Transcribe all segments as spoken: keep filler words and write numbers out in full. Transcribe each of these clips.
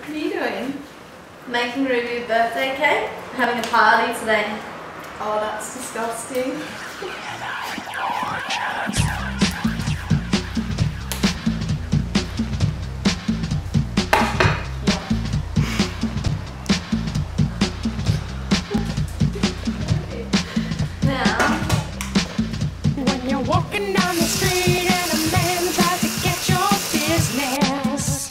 What are you doing? Making Ruby a birthday cake. Having a party today. Oh, that's disgusting. Now, When you're walking down the street and a man tries to get your business,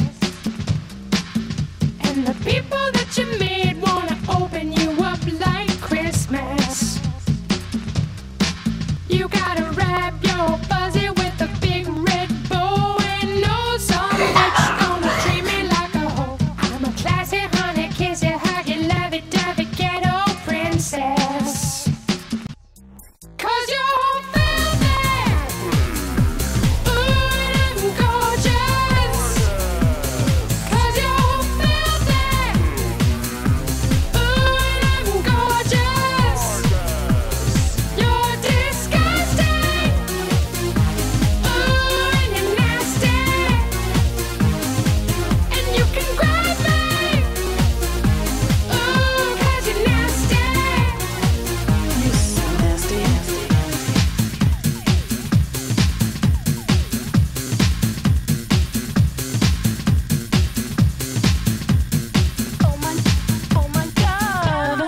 and the people that you meet wanna open you up like Christmas, you gotta wrap your fuzzy with a big red bow and know some bitch gonna treat me like a hoe. I'm a classy honey, kiss you, hug you, love it, dove it, ghetto princess. Cause you're filthy, ooh, and I'm gorgeous. Cause you're filthy, ooh, and I'm gorgeous. You're disgusting, ooh, and you're nasty. And you can grab me, ooh, cause you're nasty. You're so nasty. Oh my, oh my God.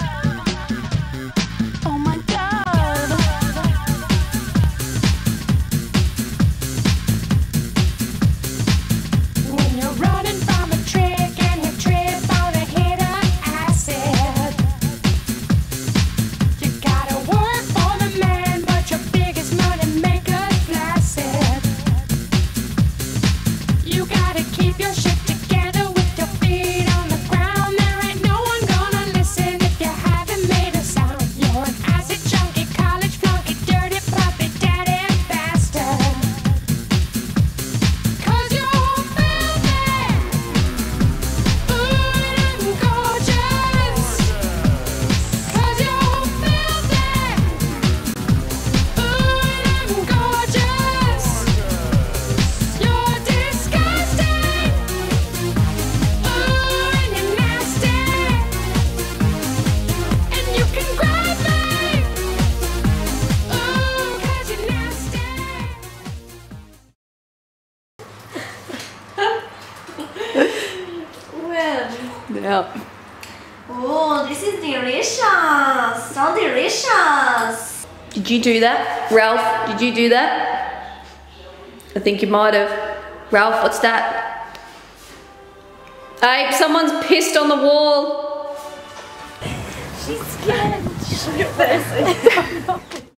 Oh my God. When you're running from a trick and you trip on a hit of acid, you gotta work for the man, but your biggest money maker's flaccid. You gotta keep your shit together with your feet on the ground. There ain't no one gonna listen if you haven't made a sound. You're an acid junkie, college flunky, dirty puppy, daddy bastard. Cause you're filthy, ooh, and I'm gorgeous. Cause you're filthy, ooh, and I'm gorgeous. You're disgusting, ooh, and you're nasty. And you can grab me, ooh, cause you're nasty. well. Yep. Oh, this is delicious. So delicious. Did you do that? Ralph, did you do that? I think you might have. Ralph, what's that? Abe, someone's pissed on the wall. She's scared.